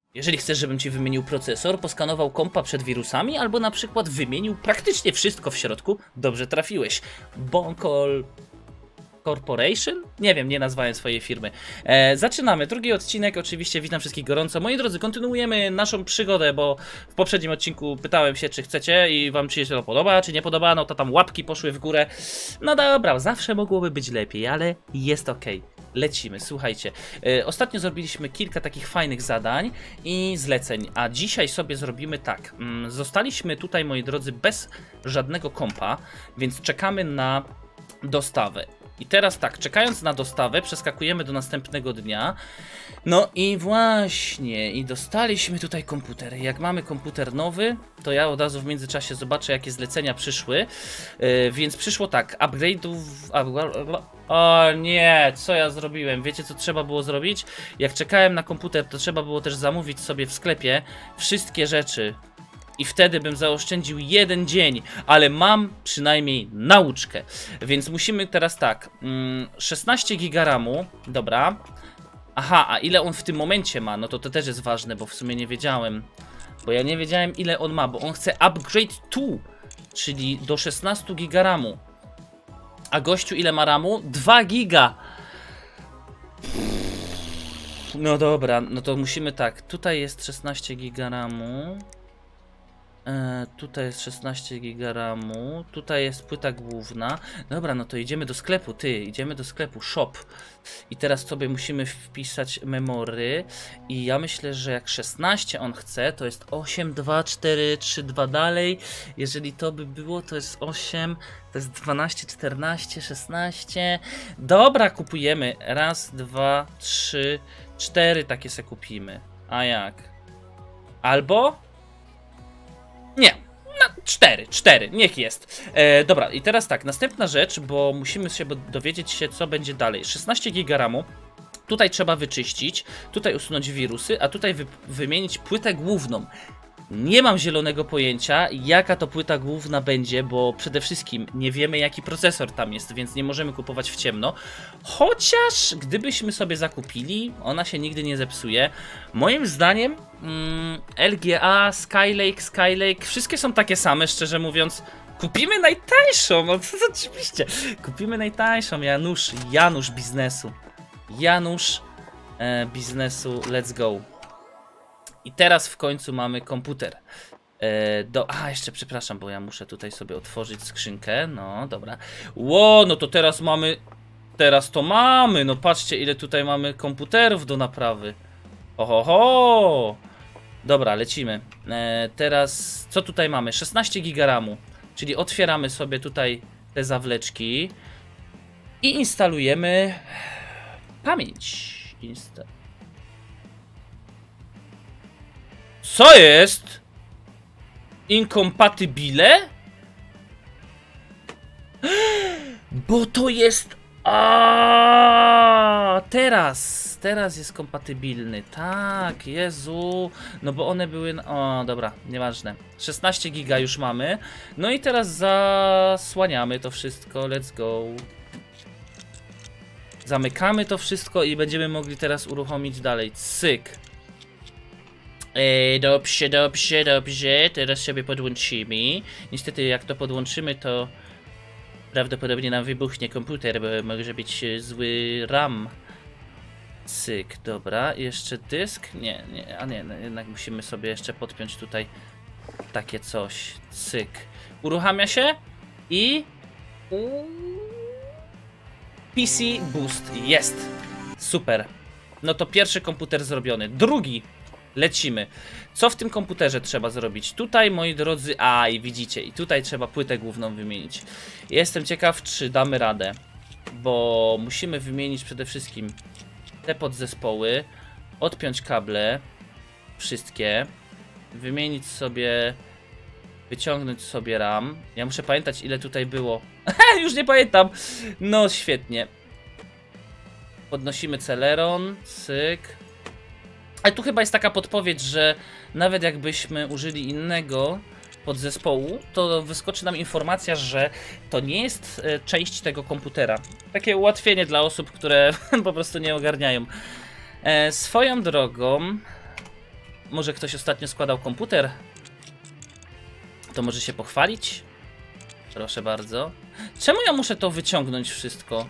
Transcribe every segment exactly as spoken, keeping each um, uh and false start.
Jeżeli chcesz, żebym ci wymienił procesor, poskanował kompa przed wirusami, albo na przykład wymienił praktycznie wszystko w środku, dobrze trafiłeś. Bonkol Corporation? Nie wiem, nie nazwałem swojej firmy. E, zaczynamy. Drugi odcinek, oczywiście witam wszystkich gorąco. Moi drodzy, kontynuujemy naszą przygodę, bo w poprzednim odcinku pytałem się, czy chcecie i wam czy się to podoba, czy nie podoba, no to tam łapki poszły w górę. No dobra, zawsze mogłoby być lepiej, ale jest ok. Lecimy, słuchajcie. E, ostatnio zrobiliśmy kilka takich fajnych zadań i zleceń, a dzisiaj sobie zrobimy tak. Mm, zostaliśmy tutaj, moi drodzy, bez żadnego kompa, więc czekamy na dostawę. I teraz tak, czekając na dostawę, przeskakujemy do następnego dnia. No i właśnie, i dostaliśmy tutaj komputer. Jak mamy komputer nowy, to ja od razu w międzyczasie zobaczę, jakie zlecenia przyszły. Yy, więc przyszło tak, upgrade'ów... O nie, co ja zrobiłem? Wiecie, co trzeba było zrobić? Jak czekałem na komputer, to trzeba było też zamówić sobie w sklepie wszystkie rzeczy. I wtedy bym zaoszczędził jeden dzień, ale mam przynajmniej nauczkę. Więc musimy teraz tak, szesnaście giga ramu, dobra. Aha, a ile on w tym momencie ma? No to to też jest ważne, bo w sumie nie wiedziałem. Bo ja nie wiedziałem, ile on ma, bo on chce upgrade two, czyli do szesnaście giga ramu. A gościu ile ma ramu? dwa giga. No dobra, no to musimy tak, tutaj jest szesnaście giga ramu. E, tutaj jest szesnaście giga ramu, tutaj jest płyta główna. Dobra, no to idziemy do sklepu, ty, idziemy do sklepu, shop. I teraz sobie musimy wpisać memory. I ja myślę, że jak szesnaście on chce, to jest osiem, dwa, cztery, trzy, dwa dalej. Jeżeli to by było, to jest osiem, to jest dwanaście, czternaście, szesnaście. Dobra, kupujemy. Raz, dwa, trzy, cztery takie se kupimy. A jak? Albo... Nie, no, cztery, cztery, niech jest. E, dobra, i teraz tak, następna rzecz, bo musimy się dowiedzieć się, co będzie dalej. szesnaście giga ramu, tutaj trzeba wyczyścić, tutaj usunąć wirusy, a tutaj wy wymienić płytę główną. Nie mam zielonego pojęcia, jaka to płyta główna będzie, bo przede wszystkim nie wiemy, jaki procesor tam jest, więc nie możemy kupować w ciemno. Chociaż gdybyśmy sobie zakupili, ona się nigdy nie zepsuje. Moim zdaniem mm, L G A, Skylake, Skylake, wszystkie są takie same, szczerze mówiąc. Kupimy najtańszą, no to oczywiście. Kupimy najtańszą, Janusz, Janusz biznesu. Janusz e, biznesu, let's go. I teraz w końcu mamy komputer. E, do... A, jeszcze przepraszam, bo ja muszę tutaj sobie otworzyć skrzynkę. No, dobra. Ło, no to teraz mamy... Teraz to mamy. No patrzcie, ile tutaj mamy komputerów do naprawy. Ohoho. Dobra, lecimy. E, teraz, co tutaj mamy? szesnaście giga ramu. Czyli otwieramy sobie tutaj te zawleczki. I instalujemy... Pamięć. Insta... Co jest? Incompatibile? Bo to jest... A teraz, teraz jest kompatybilny. Tak, Jezu. No bo one były... O, dobra, nieważne. szesnaście giga już mamy. No i teraz zasłaniamy to wszystko. Let's go. Zamykamy to wszystko i będziemy mogli teraz uruchomić dalej. Cyk. Eee, dobrze, dobrze, dobrze. Teraz sobie podłączymy. Niestety jak to podłączymy, to prawdopodobnie nam wybuchnie komputer, bo może być zły RAM. Cyk, dobra. Jeszcze dysk? Nie, nie, a nie, no jednak musimy sobie jeszcze podpiąć tutaj takie coś. Cyk. Uruchamia się i... P C Boost jest. Super. No to pierwszy komputer zrobiony. Drugi. Lecimy. Co w tym komputerze trzeba zrobić? Tutaj, moi drodzy, a i widzicie, i tutaj trzeba płytę główną wymienić. Jestem ciekaw, czy damy radę, bo musimy wymienić przede wszystkim te podzespoły, odpiąć kable, wszystkie, wymienić sobie, wyciągnąć sobie RAM. Ja muszę pamiętać, ile tutaj było. Już nie pamiętam. No świetnie. Podnosimy Celeron, cyk. Ale tu chyba jest taka podpowiedź, że nawet jakbyśmy użyli innego podzespołu, to wyskoczy nam informacja, że to nie jest część tego komputera. Takie ułatwienie dla osób, które po prostu nie ogarniają. E, swoją drogą... Może ktoś ostatnio składał komputer? To może się pochwalić? Proszę bardzo. Czemu ja muszę to wyciągnąć wszystko?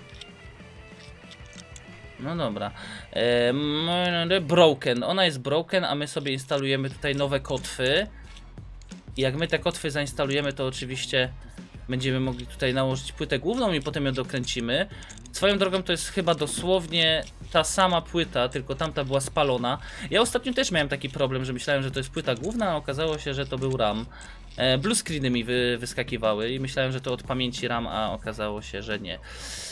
No dobra. Eee, broken. Ona jest broken, a my sobie instalujemy tutaj nowe kotwy. I jak my te kotwy zainstalujemy, to oczywiście będziemy mogli tutaj nałożyć płytę główną i potem ją dokręcimy. Swoją drogą to jest chyba dosłownie ta sama płyta, tylko tamta była spalona. Ja ostatnio też miałem taki problem, że myślałem, że to jest płyta główna, a okazało się, że to był RAM. E, blue screeny mi wy, wyskakiwały i myślałem, że to od pamięci RAM, a okazało się, że nie.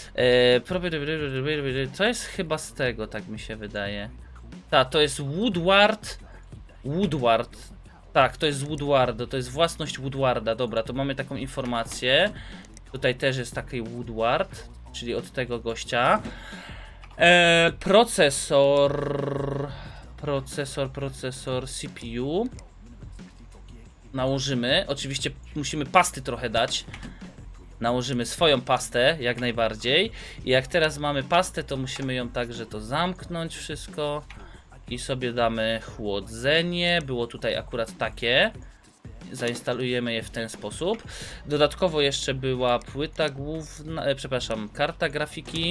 E, to jest chyba z tego, tak mi się wydaje. Tak, to jest Woodward. Woodward. Tak, to jest z Woodwarda, to jest własność Woodwarda. Dobra, to mamy taką informację. Tutaj też jest taki Woodward, czyli od tego gościa. E, procesor. Procesor, procesor C P U. Nałożymy. Oczywiście musimy pasty trochę dać. Nałożymy swoją pastę, jak najbardziej. I jak teraz mamy pastę, to musimy ją także to zamknąć wszystko. I sobie damy chłodzenie. Było tutaj akurat takie. Zainstalujemy je w ten sposób. Dodatkowo jeszcze była płyta główna, e, przepraszam, karta grafiki.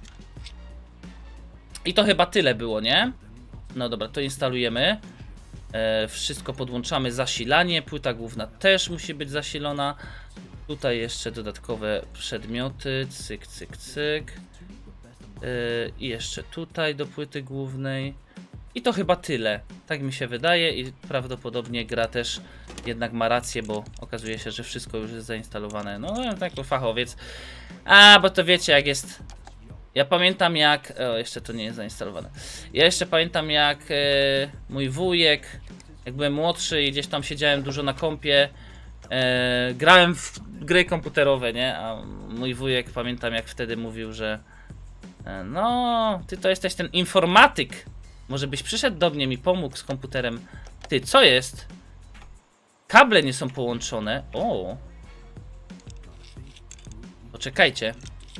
I to chyba tyle było, nie? No dobra, to instalujemy. E, wszystko podłączamy, zasilanie. Płyta główna też musi być zasilona. Tutaj jeszcze dodatkowe przedmioty. Cyk, cyk, cyk. E, I jeszcze tutaj do płyty głównej. I to chyba tyle, tak mi się wydaje i prawdopodobnie gra też jednak ma rację, bo okazuje się, że wszystko już jest zainstalowane. No, tak fachowiec. A, bo to wiecie jak jest. Ja pamiętam jak... O, jeszcze to nie jest zainstalowane. Ja jeszcze pamiętam jak e, mój wujek, jak byłem młodszy i gdzieś tam siedziałem dużo na kompie, e, grałem w gry komputerowe, nie? A mój wujek, pamiętam jak wtedy mówił, że e, no, ty to jesteś ten informatyk. Może byś przyszedł do mnie, mi pomógł z komputerem. Ty, co jest? Kable nie są połączone. O. Poczekajcie.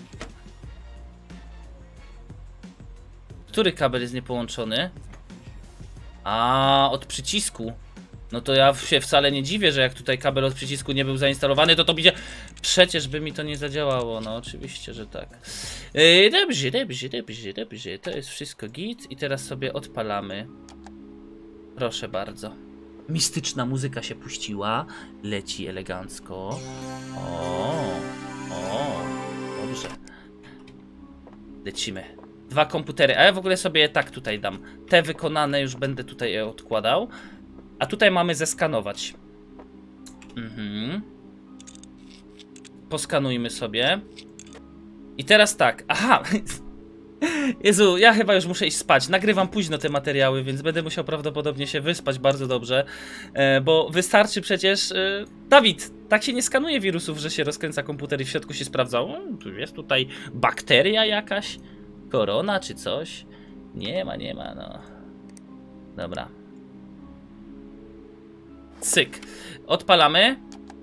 Który kabel jest niepołączony? A, od przycisku. No to ja się wcale nie dziwię, że jak tutaj kabel od przycisku nie był zainstalowany, to to będzie... Przecież by mi to nie zadziałało. No oczywiście, że tak. Yy, dobrze, dobrze, dobrze, dobrze. To jest wszystko git. I teraz sobie odpalamy. Proszę bardzo. Mistyczna muzyka się puściła. Leci elegancko. O, o, dobrze. Lecimy. Dwa komputery, a ja w ogóle sobie tak tutaj dam. Te wykonane już będę tutaj je odkładał. A tutaj mamy zeskanować. Mhm. Poskanujmy sobie. I teraz tak, aha. Jezu, ja chyba już muszę iść spać. Nagrywam późno te materiały, więc będę musiał prawdopodobnie się wyspać bardzo dobrze. e, Bo wystarczy przecież e, Dawid, tak się nie skanuje wirusów, że się rozkręca komputer i w środku się sprawdza. O, tu jest tutaj bakteria jakaś, korona czy coś. Nie ma, nie ma, no. Dobra. Cyk. Odpalamy.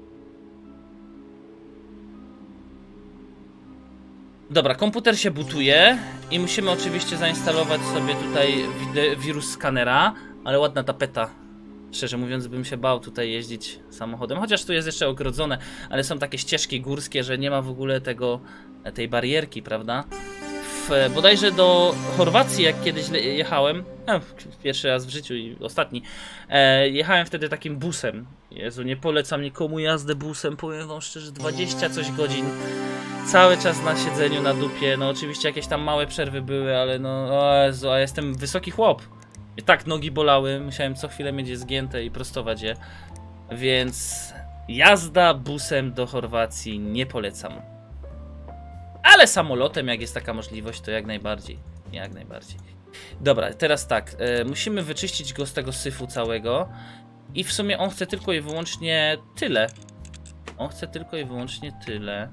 Dobra, komputer się bootuje i musimy oczywiście zainstalować sobie tutaj wirus skanera, ale ładna tapeta. Szczerze mówiąc bym się bał tutaj jeździć samochodem, chociaż tu jest jeszcze ogrodzone, ale są takie ścieżki górskie, że nie ma w ogóle tego, tej barierki, prawda? W, bodajże do Chorwacji, jak kiedyś jechałem, no, pierwszy raz w życiu i ostatni, e, jechałem wtedy takim busem. Jezu, nie polecam nikomu jazdę busem, powiem wam szczerze, dwadzieścia coś godzin. Cały czas na siedzeniu, na dupie, no oczywiście jakieś tam małe przerwy były, ale no, o Jezu, a jestem wysoki chłop. I tak nogi bolały, musiałem co chwilę mieć je zgięte i prostować je. Więc jazda busem do Chorwacji nie polecam. Ale samolotem, jak jest taka możliwość, to jak najbardziej. Jak najbardziej. Dobra, teraz tak, e, musimy wyczyścić go z tego syfu całego. I w sumie on chce tylko i wyłącznie tyle. On chce tylko i wyłącznie tyle.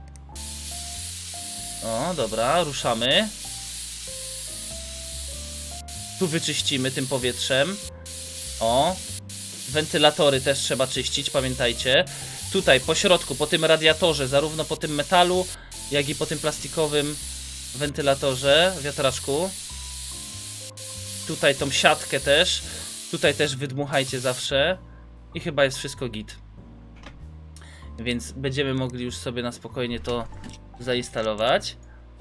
O, dobra, ruszamy. Tu wyczyścimy tym powietrzem. O, wentylatory też trzeba czyścić, pamiętajcie. Tutaj po środku, po tym radiatorze, zarówno po tym metalu, jak i po tym plastikowym wentylatorze, wiatraczku. Tutaj tą siatkę też. Tutaj też wydmuchajcie zawsze. I chyba jest wszystko git. Więc będziemy mogli już sobie na spokojnie to zainstalować.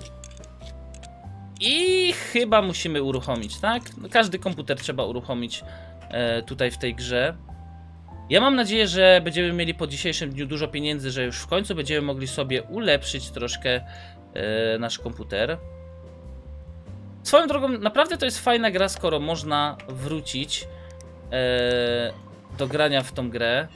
I chyba musimy uruchomić, tak? No, każdy komputer trzeba uruchomić e, tutaj w tej grze. Ja mam nadzieję, że będziemy mieli po dzisiejszym dniu dużo pieniędzy, że już w końcu będziemy mogli sobie ulepszyć troszkę e, nasz komputer. Swoją drogą, naprawdę to jest fajna gra, skoro można wrócić e, do grania w tą grę.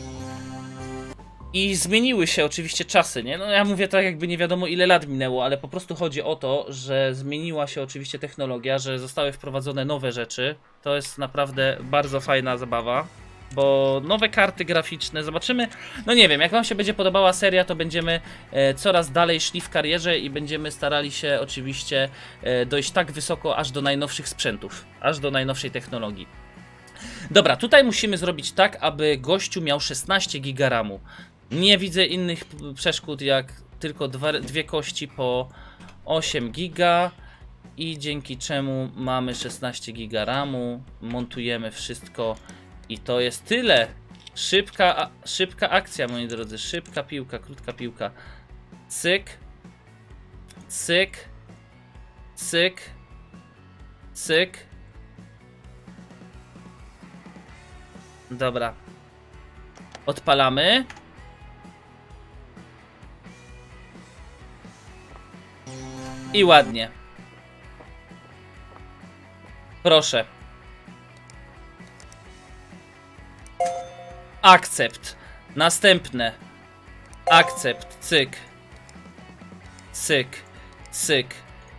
I zmieniły się oczywiście czasy, nie? No ja mówię tak, jakby nie wiadomo ile lat minęło, ale po prostu chodzi o to, że zmieniła się oczywiście technologia, że zostały wprowadzone nowe rzeczy. To jest naprawdę bardzo fajna zabawa, bo nowe karty graficzne, zobaczymy. No nie wiem, jak wam się będzie podobała seria, to będziemy e, coraz dalej szli w karierze i będziemy starali się oczywiście e, dojść tak wysoko, aż do najnowszych sprzętów, aż do najnowszej technologii. Dobra, tutaj musimy zrobić tak, aby gościu miał szesnaście giga ramu. Nie widzę innych przeszkód jak tylko dwa, dwie kości po osiem giga i dzięki czemu mamy szesnaście giga ramu, montujemy wszystko i to jest tyle. Szybka, szybka akcja, moi drodzy, szybka piłka, krótka piłka. Cyk, cyk, cyk, cyk. Dobra. Odpalamy. I ładnie. Proszę. Akcept. Następne. Akcept. Cyk. Cyk. Cyk.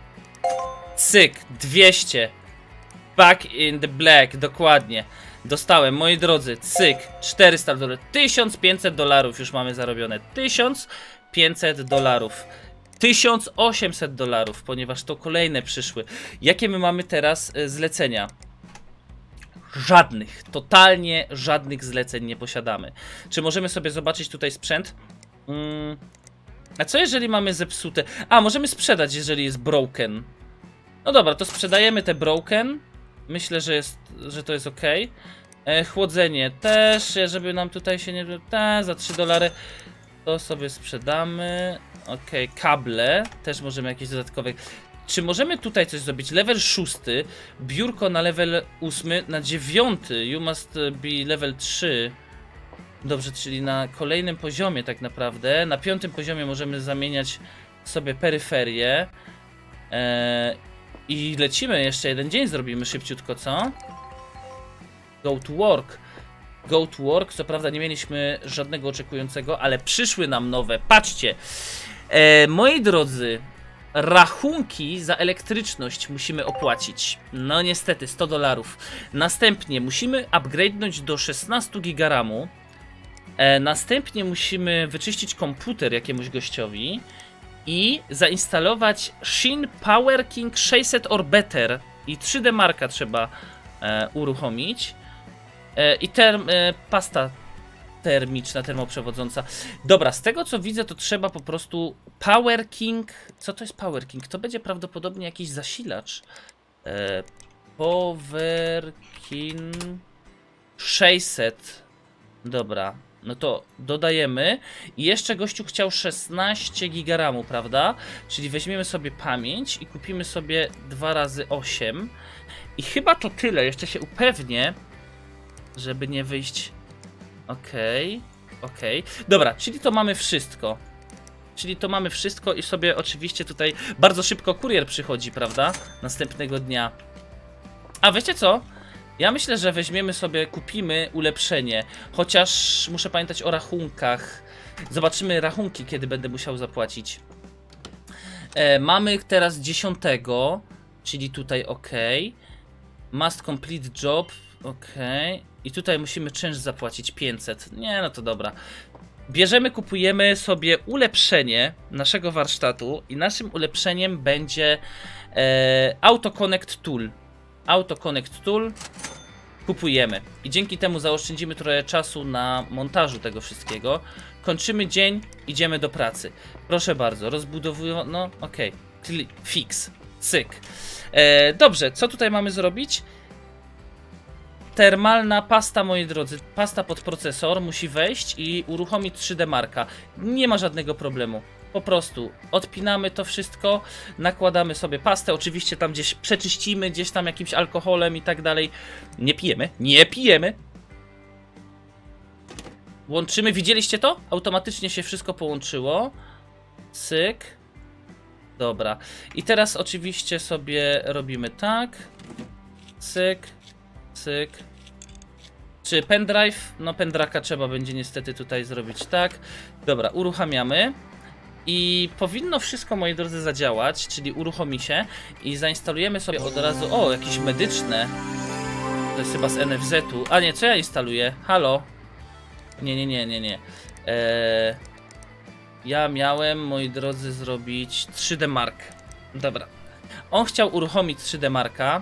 Cyk. dwieście. Back in the black. Dokładnie. Dostałem, moi drodzy, cyk, czterysta dolarów, tysiąc pięćset dolarów już mamy zarobione, tysiąc pięćset dolarów, tysiąc osiemset dolarów, ponieważ to kolejne przyszły. Jakie my mamy teraz zlecenia? Żadnych, totalnie żadnych zleceń nie posiadamy. Czy możemy sobie zobaczyć tutaj sprzęt? Hmm. A co jeżeli mamy zepsute? A, możemy sprzedać, jeżeli jest broken. No dobra, to sprzedajemy te broken. Myślę, że, jest, że to jest ok. E, chłodzenie też, żeby nam tutaj się nie... Ta, za trzy dolary to sobie sprzedamy. Ok, kable też możemy jakieś dodatkowe... Czy możemy tutaj coś zrobić? Level szósty, biurko na level ósmy, na dziewiąty. You must be level trzy. Dobrze, czyli na kolejnym poziomie tak naprawdę. Na piątym poziomie możemy zamieniać sobie peryferię. E, I lecimy, jeszcze jeden dzień zrobimy szybciutko, co? Go to work. Go to work, co prawda nie mieliśmy żadnego oczekującego, ale przyszły nam nowe, patrzcie. E, moi drodzy, rachunki za elektryczność musimy opłacić. No niestety, sto dolarów. Następnie musimy upgrade'nąć do szesnaście giga ramu. E, następnie musimy wyczyścić komputer jakiemuś gościowi. I zainstalować Shin Power King sześćset or better. I trzy D Marka trzeba e, uruchomić. E, I term, e, pasta termiczna, termoprzewodząca. Dobra, z tego co widzę, to trzeba po prostu Power King. Co to jest Power King? To będzie prawdopodobnie jakiś zasilacz. E, Power King sześćset. Dobra. No to dodajemy. I jeszcze gościu chciał szesnaście giga ramu, prawda? Czyli weźmiemy sobie pamięć i kupimy sobie dwa razy osiem. I chyba to tyle. Jeszcze się upewnię, żeby nie wyjść. Okej, okay, okej. Okay. Dobra, czyli to mamy wszystko. Czyli to mamy wszystko i sobie oczywiście tutaj bardzo szybko kurier przychodzi, prawda? Następnego dnia. A wiecie co? Ja myślę, że weźmiemy sobie, kupimy ulepszenie. Chociaż muszę pamiętać o rachunkach. Zobaczymy rachunki, kiedy będę musiał zapłacić. E, mamy teraz dziesiątego, czyli tutaj ok. Must complete job, ok. I tutaj musimy czynsz zapłacić pięćset. Nie, no to dobra. Bierzemy, kupujemy sobie ulepszenie naszego warsztatu i naszym ulepszeniem będzie e, Auto Connect Tool. Auto Connect Tool kupujemy i dzięki temu zaoszczędzimy trochę czasu na montażu tego wszystkiego. Kończymy dzień, idziemy do pracy. Proszę bardzo, rozbudowują, no okej, okay. Fix, cyk. E, dobrze, co tutaj mamy zrobić? termalna pasta, moi drodzy, pasta pod procesor musi wejść i uruchomić trzy D Marka. Nie ma żadnego problemu. Po prostu odpinamy to wszystko, nakładamy sobie pastę, oczywiście tam gdzieś przeczyścimy, gdzieś tam jakimś alkoholem i tak dalej. Nie pijemy, nie pijemy. Łączymy, widzieliście to? Automatycznie się wszystko połączyło. Cyk. Dobra. I teraz oczywiście sobie robimy tak. Cyk. Cyk. Czy pendrive? No pendrive'a trzeba będzie niestety tutaj zrobić tak. Dobra, uruchamiamy. I powinno wszystko, moi drodzy, zadziałać, czyli uruchomi się i zainstalujemy sobie od razu... O, jakieś medyczne. To jest chyba z N F Z-u. A nie, co ja instaluję? Halo? Nie, nie, nie, nie, nie. Eee, ja miałem, moi drodzy, zrobić trzy D Mark. Dobra. On chciał uruchomić trzy D Marka.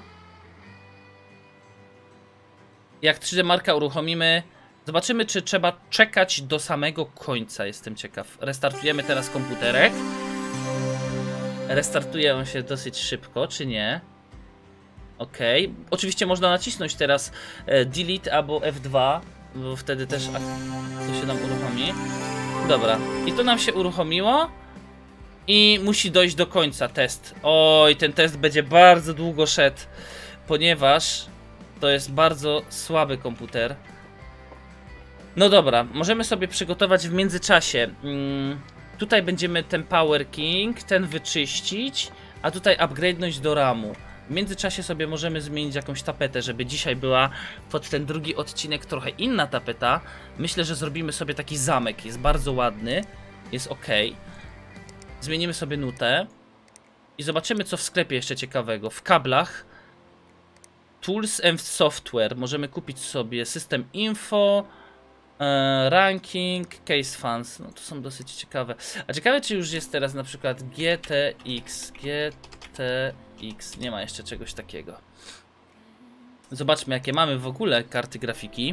Jak trzy D Marka uruchomimy, zobaczymy, czy trzeba czekać do samego końca. Jestem ciekaw. Restartujemy teraz komputerek. Restartuje on się dosyć szybko, czy nie? Ok. Oczywiście można nacisnąć teraz Delete albo F dwa, bo wtedy też to się nam uruchomi. Dobra. I to nam się uruchomiło. I musi dojść do końca test. Oj, ten test będzie bardzo długo szedł, ponieważ to jest bardzo słaby komputer. No dobra, możemy sobie przygotować w międzyczasie. Hmm, tutaj będziemy ten Power King, ten wyczyścić, a tutaj upgrade'nąć do ramu. W międzyczasie sobie możemy zmienić jakąś tapetę, żeby dzisiaj była pod ten drugi odcinek trochę inna tapeta. Myślę, że zrobimy sobie taki zamek, jest bardzo ładny, jest ok. Zmienimy sobie nutę i zobaczymy, co w sklepie jeszcze ciekawego. W kablach Tools and Software możemy kupić sobie System Info, e, Ranking, Case Funds. No to są dosyć ciekawe. A ciekawe, czy już jest teraz na przykład G T X. G T X. Nie ma jeszcze czegoś takiego. Zobaczmy, jakie mamy w ogóle karty grafiki.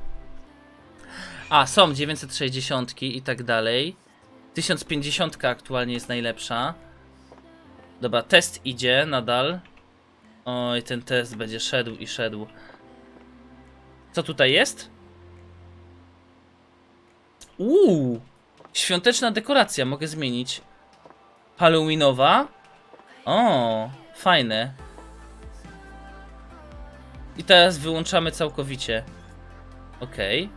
A, są dziewięćset sześćdziesiąt i tak dalej. tysiąc pięćdziesiąt aktualnie jest najlepsza. Dobra, test idzie nadal. Oj, ten test będzie szedł i szedł. Co tutaj jest? Uuu, świąteczna dekoracja, mogę zmienić. Halloweenowa. O, fajne. I teraz wyłączamy całkowicie. Ok.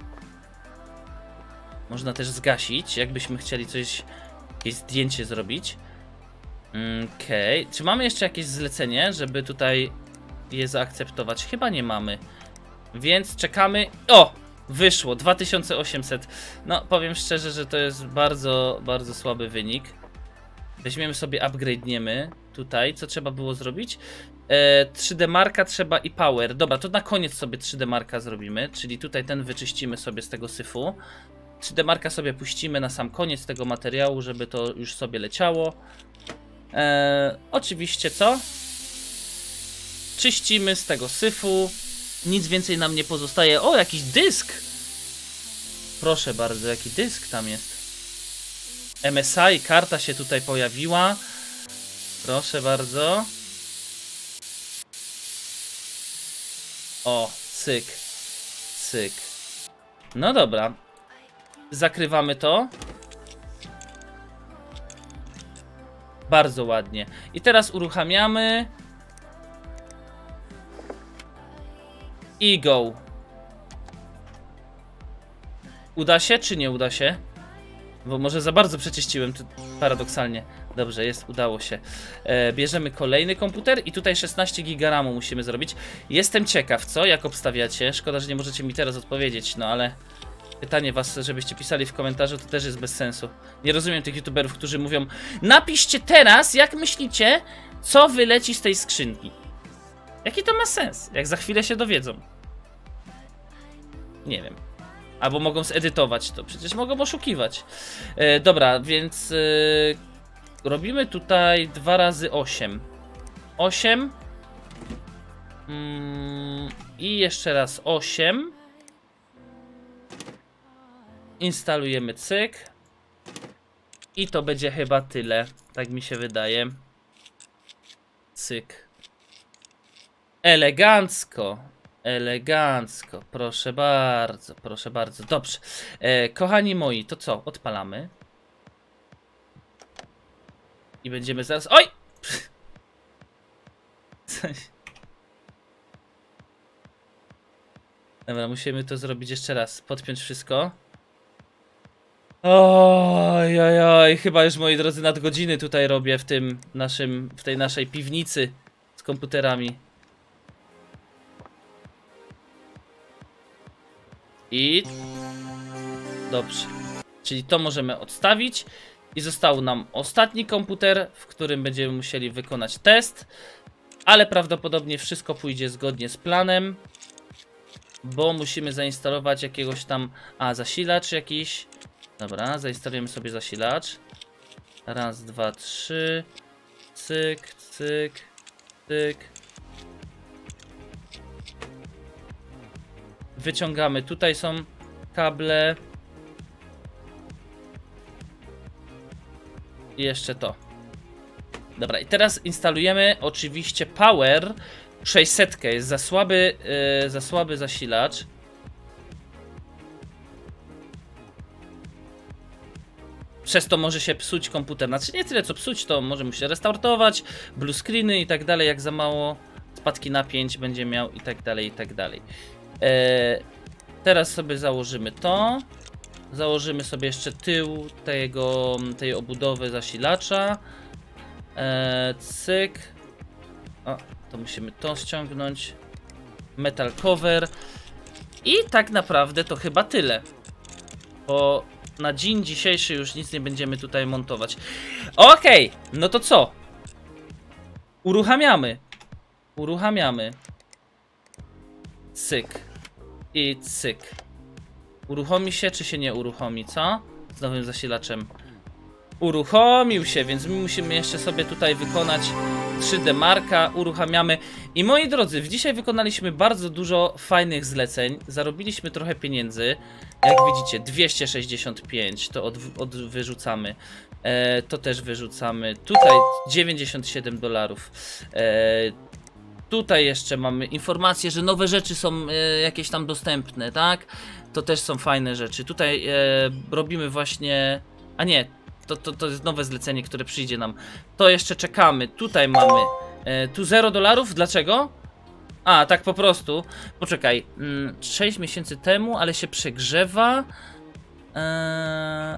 Można też zgasić, jakbyśmy chcieli coś, jakieś zdjęcie zrobić. Okej. Okay. Czy mamy jeszcze jakieś zlecenie, żeby tutaj je zaakceptować? Chyba nie mamy. Więc czekamy. O! Wyszło dwa tysiące osiemset. No, powiem szczerze, że to jest bardzo, bardzo słaby wynik. Weźmiemy sobie, upgrade'niemy tutaj. Co trzeba było zrobić? E, trzy D Marka trzeba i Power. Dobra, to na koniec sobie trzy D Marka zrobimy. Czyli tutaj ten wyczyścimy sobie z tego syfu. trzy D Marka sobie puścimy na sam koniec tego materiału, żeby to już sobie leciało. Eee, oczywiście co? Czyścimy z tego syfu. Nic więcej nam nie pozostaje. O, jakiś dysk! Proszę bardzo, jaki dysk tam jest. M S I, karta się tutaj pojawiła. Proszę bardzo. O, cyk. Cyk. No dobra. Zakrywamy to. Bardzo ładnie. I teraz uruchamiamy. I go. Uda się, czy nie uda się? Bo może za bardzo przeczyściłem, paradoksalnie. Dobrze, jest, udało się. E, bierzemy kolejny komputer i tutaj szesnaście giga ramu musimy zrobić. Jestem ciekaw, co? Jak obstawiacie? Szkoda, że nie możecie mi teraz odpowiedzieć, no ale... Pytanie was, żebyście pisali w komentarzu, to też jest bez sensu. Nie rozumiem tych youtuberów, którzy mówią: napiszcie teraz, jak myślicie, co wyleci z tej skrzynki. Jaki to ma sens, jak za chwilę się dowiedzą? Nie wiem. Albo mogą zedytować to, przecież mogą oszukiwać. E, dobra, więc e, robimy tutaj dwa razy osiem. osiem. Mm, I jeszcze raz osiem. Instalujemy cyk. I to będzie chyba tyle. Tak mi się wydaje. Cyk. Elegancko. Elegancko, proszę bardzo, proszę bardzo. Dobrze. E, kochani moi, to co? Odpalamy. I będziemy zaraz... Oj! Coś. Dobra, musimy to zrobić jeszcze raz. Podpiąć wszystko. Oj, oj, oj, chyba już, moi drodzy, nadgodziny tutaj robię w tym naszym, w tej naszej piwnicy z komputerami. I... Dobrze. Czyli to możemy odstawić. I został nam ostatni komputer, w którym będziemy musieli wykonać test. Ale prawdopodobnie wszystko pójdzie zgodnie z planem. Bo musimy zainstalować jakiegoś tam... A, zasilacz jakiś. Dobra, zainstalujemy sobie zasilacz. Raz, dwa, trzy. Cyk, cyk, cyk. Wyciągamy. Tutaj są kable. I jeszcze to. Dobra, i teraz instalujemy oczywiście Power sześćset. Jest za słaby, yy, za słaby zasilacz. Przez to może się psuć komputer. Znaczy nie tyle co psuć, to może mu się restartować, blue screeny i tak dalej, jak za mało spadki napięć będzie miał i tak dalej, i tak dalej. Eee, teraz sobie założymy to. Założymy sobie jeszcze tył tego, tej obudowy zasilacza. Eee, cyk. O, to musimy to ściągnąć. Metal cover. I tak naprawdę to chyba tyle. Bo na dzień dzisiejszy już nic nie będziemy tutaj montować. Okej, okay, no to co? Uruchamiamy. Uruchamiamy. Cyk. I cyk. Uruchomi się, czy się nie uruchomi, co? Z nowym zasilaczem. Uruchomił się, więc my musimy jeszcze sobie tutaj wykonać trzy D marka. Uruchamiamy. I moi drodzy, dzisiaj wykonaliśmy bardzo dużo fajnych zleceń. Zarobiliśmy trochę pieniędzy. Jak widzicie, dwieście sześćdziesiąt pięć to od, od wyrzucamy. E, to też wyrzucamy. Tutaj dziewięćdziesiąt siedem dolarów. E, tutaj jeszcze mamy informację, że nowe rzeczy są e, jakieś tam dostępne, tak? To też są fajne rzeczy. Tutaj e, robimy właśnie... A nie, to, to, to jest nowe zlecenie, które przyjdzie nam. To jeszcze czekamy. Tutaj mamy e, tu zero dolarów. Dlaczego? A, tak po prostu. Poczekaj. Mm, sześć miesięcy temu, ale się przegrzewa. Eee...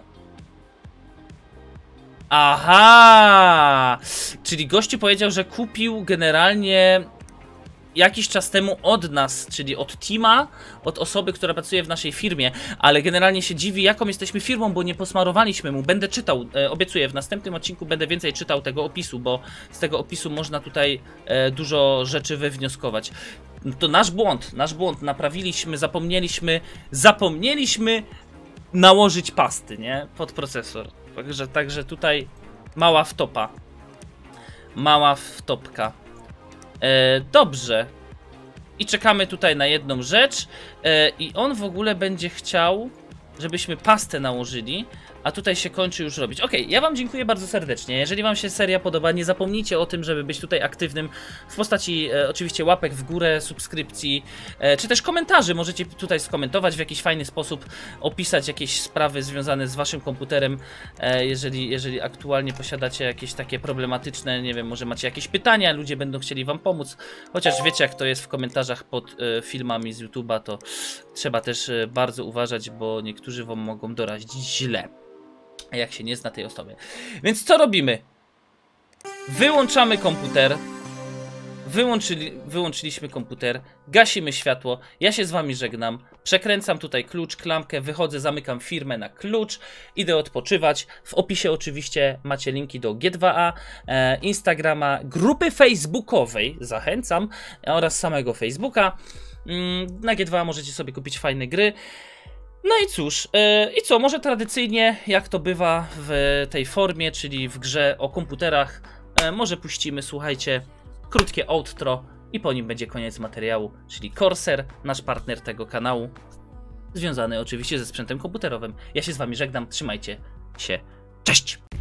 Aha! Czyli gościu powiedział, że kupił generalnie jakiś czas temu od nas, czyli od teama, od osoby, która pracuje w naszej firmie, ale generalnie się dziwi, jaką jesteśmy firmą, bo nie posmarowaliśmy mu. Będę czytał, e, obiecuję, w następnym odcinku będę więcej czytał tego opisu, bo z tego opisu można tutaj e, dużo rzeczy wywnioskować. To nasz błąd, nasz błąd, naprawiliśmy, zapomnieliśmy, zapomnieliśmy nałożyć pasty, nie? Pod procesor. Także, także tutaj mała wtopa. Mała wtopka. E, dobrze. I czekamy tutaj na jedną rzecz. E, I on w ogóle będzie chciał, żebyśmy pastę nałożyli. A tutaj się kończy już robić. Ok, ja wam dziękuję bardzo serdecznie. Jeżeli wam się seria podoba, nie zapomnijcie o tym, żeby być tutaj aktywnym w postaci e, oczywiście łapek w górę, subskrypcji, e, czy też komentarzy. Możecie tutaj skomentować w jakiś fajny sposób, opisać jakieś sprawy związane z waszym komputerem. E, jeżeli, jeżeli aktualnie posiadacie jakieś takie problematyczne, nie wiem, może macie jakieś pytania, ludzie będą chcieli wam pomóc. Chociaż wiecie, jak to jest w komentarzach pod e, filmami z YouTube'a, to trzeba też e, bardzo uważać, bo niektórzy wam mogą dorazić źle, jak się nie zna tej osoby. Więc co robimy? Wyłączamy komputer. Wyłączyli, wyłączyliśmy komputer. Gasimy światło. Ja się z wami żegnam. Przekręcam tutaj klucz, klamkę. Wychodzę, zamykam firmę na klucz. Idę odpoczywać. W opisie oczywiście macie linki do G dwa A, e, Instagrama, grupy facebookowej. Zachęcam. Oraz samego Facebooka. Mm, na G dwa A możecie sobie kupić fajne gry. No i cóż, yy, i co, może tradycyjnie, jak to bywa w tej formie, czyli w grze o komputerach, yy, może puścimy, słuchajcie, krótkie outro i po nim będzie koniec materiału, czyli Corsair, nasz partner tego kanału, związany oczywiście ze sprzętem komputerowym. Ja się z wami żegnam, trzymajcie się, cześć!